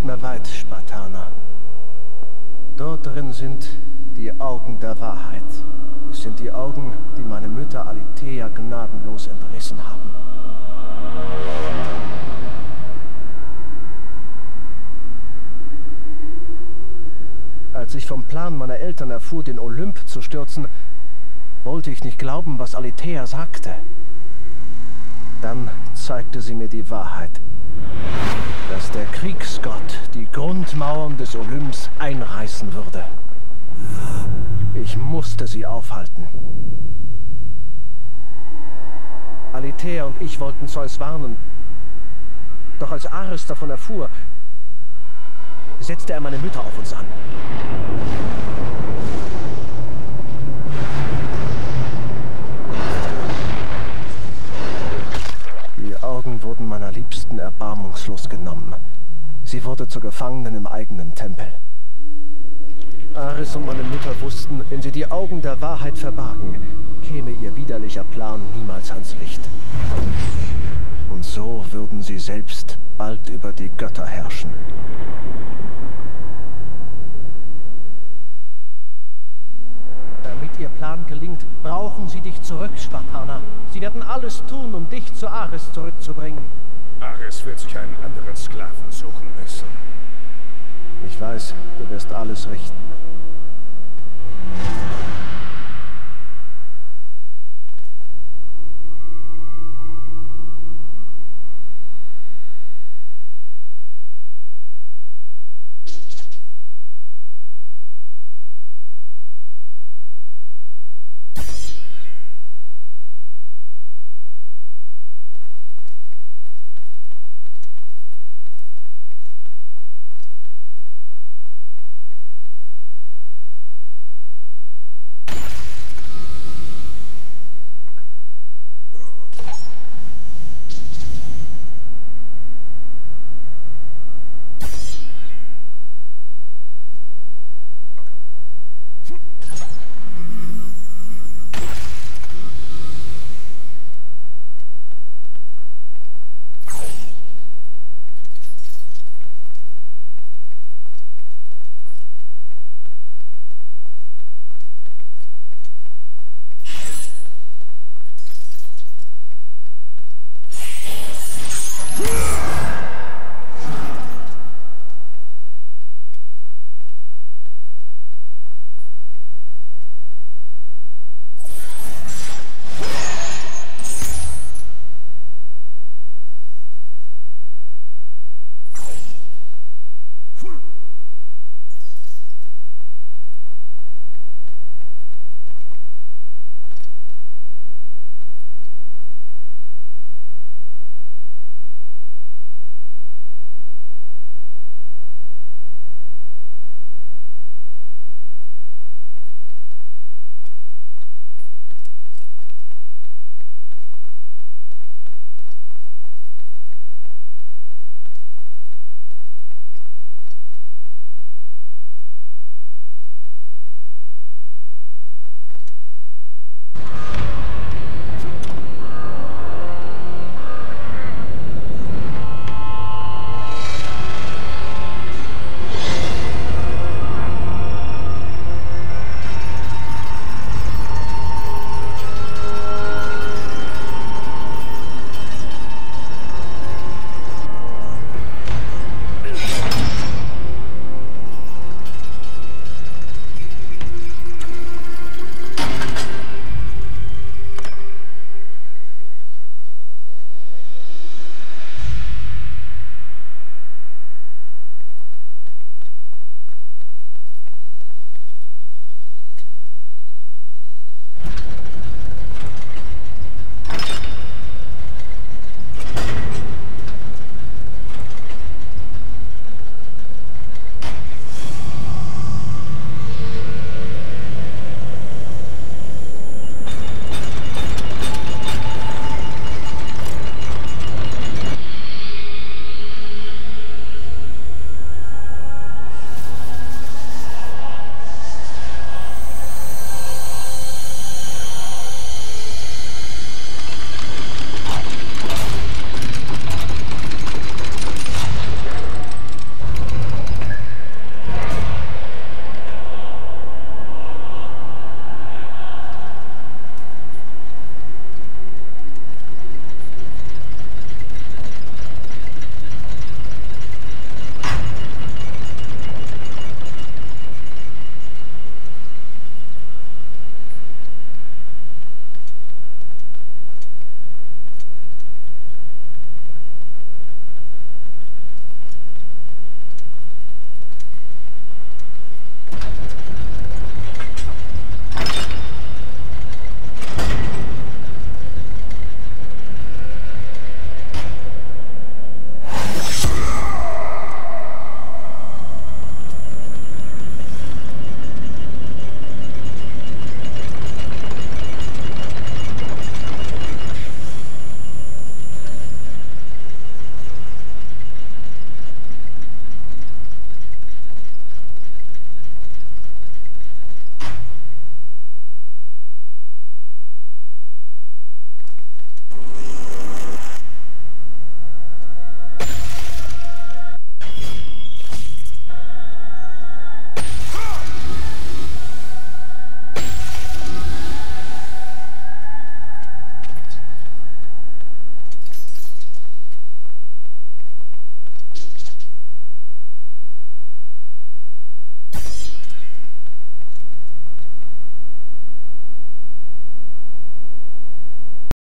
mehr weit, Spartaner. Dort drin sind die Augen der Wahrheit. Es sind die Augen, die meine Mütter Aletheia gnadenlos entrissen haben. Als ich vom Plan meiner Eltern erfuhr, den Olymp zu stürzen, wollte ich nicht glauben, was Aletheia sagte. Dann zeigte sie mir die Wahrheit. Dass der Kriegsgott die Grundmauern des Olymps einreißen würde. Ich musste sie aufhalten. Aletheia und ich wollten Zeus warnen. Doch als Ares davon erfuhr, setzte er meine Mütter auf uns an. Die Augen wurden meiner Liebsten erbarmungslos genommen. Sie wurde zur Gefangenen im eigenen Tempel. Ares und meine Mutter wussten, wenn sie die Augen der Wahrheit verbargen, käme ihr widerlicher Plan niemals ans Licht. Und so würden sie selbst bald über die Götter herrschen. Damit ihr Plan gelingt, brauchen sie dich zurück, Spartaner. Sie werden alles tun, um dich zu Ares zurückzubringen. Ares wird sich einen anderen Sklaven suchen müssen. Ich weiß, du wirst alles richten.